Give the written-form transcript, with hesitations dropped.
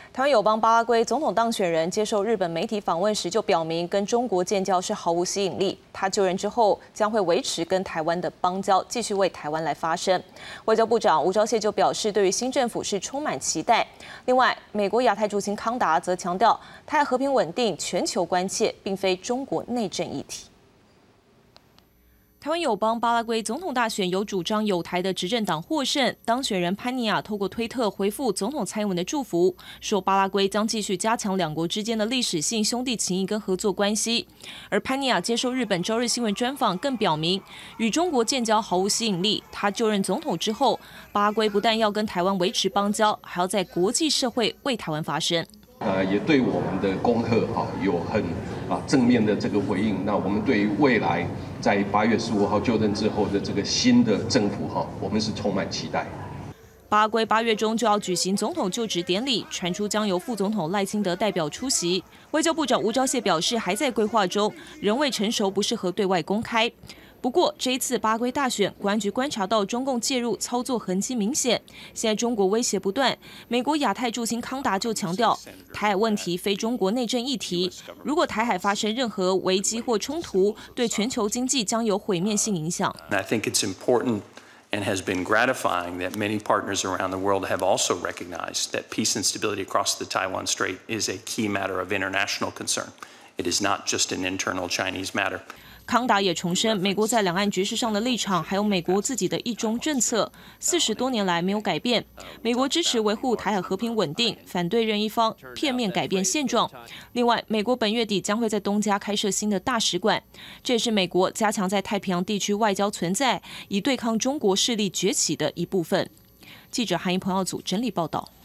台湾友邦巴拉圭总统当选人接受日本媒体访问时就表明，跟中国建交是毫无吸引力。他就任之后将会维持跟台湾的邦交，继续为台湾来发声。外交部长吴钊燮就表示，对于新政府是充满期待。另外，美国亚太驻青康达则强调，台海和平稳定全球关切，并非中国内政议题。 台湾友邦巴拉圭总统大选由主张友台的执政党获胜，当选人潘尼亚透过推特回复总统蔡英文的祝福，说巴拉圭将继续加强两国之间的历史性兄弟情谊跟合作关系。而潘尼亚接受日本朝日新闻专访，更表明与中国建交毫无吸引力。他就任总统之后，巴拉圭不但要跟台湾维持邦交，还要在国际社会为台湾发声。 也对我们的恭贺有很正面的这个回应。那我们对于未来在8月15号就任之后的这个新的政府我们是充满期待。 巴拉圭8月中就要举行总统就职典礼，传出将由副总统赖清德代表出席。外交部长吴钊燮表示，还在规划中，仍未成熟，不适合对外公开。 不过，这一次巴拉圭大选，国安局观察到中共介入操作痕迹明显。现在中国威胁不断，美国亚太驻青康达就强调，台海问题非中国内政议题。如果台海发生任何危机或冲突，对全球经济将有毁灭性影响。 I think it's important and has been gratifying that many partners around the world have also recognized that peace and stability across the Taiwan Strait is a key matter of international concern. It is not just an internal Chinese matter. 康达也重申，美国在两岸局势上的立场，还有美国自己的一中政策，40多年来没有改变。美国支持维护台海和平稳定，反对任一方片面改变现状。另外，美国本月底将会在东加开设新的大使馆，这也是美国加强在太平洋地区外交存在，以对抗中国势力崛起的一部分。记者韩一鹏耀组整理报道。